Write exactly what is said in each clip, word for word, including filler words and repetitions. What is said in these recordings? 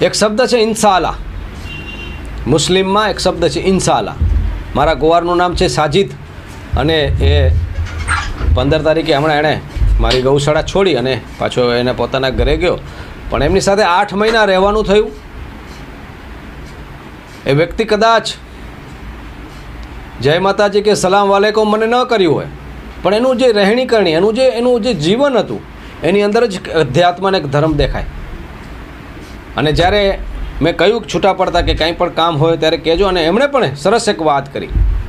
એક શબ્દ છે ઇન્શાઅલ્લાહ, મુસ્લિમમાં એક શબ્દ છે ઇન્શાઅલ્લાહ. મારા કુંવારનું નામ છે સાજિદ અને એ પંદર તારીખે હમણાં એણે મારી ગૌશાળા છોડી અને પાછો એને પોતાના ઘરે ગયો, પણ એમની સાથે આઠ મહિના રહેવાનું થયું. એ વ્યક્તિ કદાચ જય માતાજી કે સલામ વાલેકુમ મને ન કર્યું હોય, પણ એનું જે રહેણી કરણી, એનું જે એનું જે જીવન હતું એની અંદર જ અધ્યાત્મને એક ધર્મ દેખાય. અને જ્યારે મેં કહ્યું છૂટા પડતા કે કંઈ પણ કામ હોય ત્યારે કહેજો, અને એમણે પણ સરસ એક વાત કરી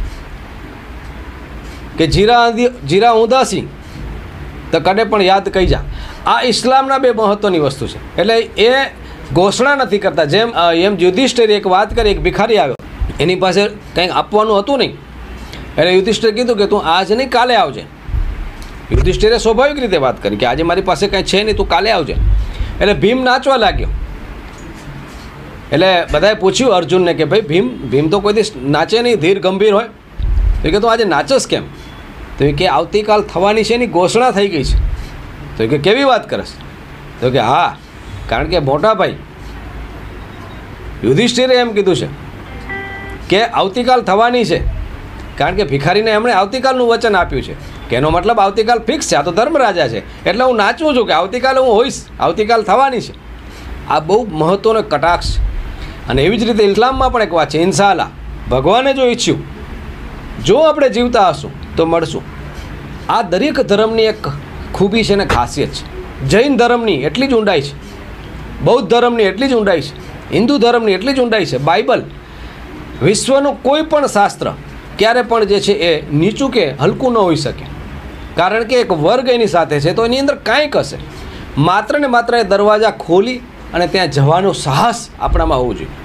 કે જીરા જીરા ઉદાસી તો કડે પણ યાદ કહી જા. આ ઇસ્લામના બે મહત્ત્વની વસ્તુ છે. એટલે એ ઘોષણા નથી કરતા. જેમ એમ યુધિષ્ઠિરે એક વાત કરી, એક ભિખારી આવ્યો, એની પાસે કંઈક આપવાનું હતું નહીં, એટલે યુધિષ્ઠિરે કીધું કે તું આજ નહીં કાલે આવજે. યુધિષ્ઠિરે સ્વાભાવિક રીતે વાત કરી કે આજે મારી પાસે કાંઈ છે નહીં, તું કાલે આવજે. એટલે ભીમ નાચવા લાગ્યો. એટલે બધાએ પૂછ્યું અર્જુનને કે ભાઈ ભીમ ભીમ તો કોઈ દિવસ નાચે નહીં, ધીર ગંભીર હોય, તો કે તું આજે નાચસ કેમ? તો એ કે આવતીકાલ થવાની છે એની ઘોષણા થઈ ગઈ છે. તો એ કે કેવી વાત કરસ? તો કે હા, કારણ કે મોટા ભાઈ યુધિષ્ઠિરે એમ કીધું છે કે આવતીકાલ થવાની છે, કારણ કે ભિખારીને એમણે આવતીકાલનું વચન આપ્યું છે કે એનો મતલબ આવતીકાલ ફિક્સ છે, આ તો ધર્મરાજા છે, એટલે હું નાચું છું કે આવતીકાલે હું હોઈશ, આવતીકાલ થવાની છે. આ બહુ મહત્ત્વનો કટાક્ષ છે. અને એવી જ રીતે ઇસ્લામમાં પણ એક વાત છે ઇન્શાઅલ્લાહ. ભગવાને જો ઈચ્છ્યું, જો આપણે જીવતા હશું તો મળશું. આ દરેક ધર્મની એક ખૂબી છે ને ખાસિયત છે. જૈન ધર્મની એટલી જ ઊંડાઈ છે, બૌદ્ધ ધર્મની એટલી જ ઊંડાઈ છે, હિન્દુ ધર્મની એટલી જ ઊંડાઈ છે. બાઇબલ, વિશ્વનું કોઈ પણ શાસ્ત્ર ક્યારે પણ જે છે એ નીચું કે હલકું ન હોઈ શકે, કારણ કે એક વર્ગ એની સાથે છે, તો એની અંદર કાંઈક હશે. માત્ર ને માત્ર એ દરવાજા ખોલી અને ત્યાં જવાનો સાહસ આપણામાં હોવું જોઈએ.